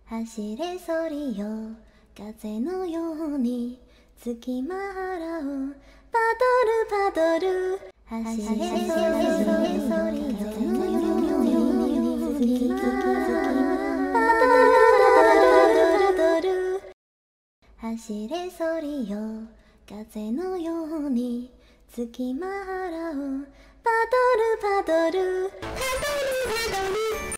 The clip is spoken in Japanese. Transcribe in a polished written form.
走れソリよ風のように月き回ろうパドルパドル走れソリよ風のように月き回ろうパドル走れソリよ風のように月き回ろうパドルパドル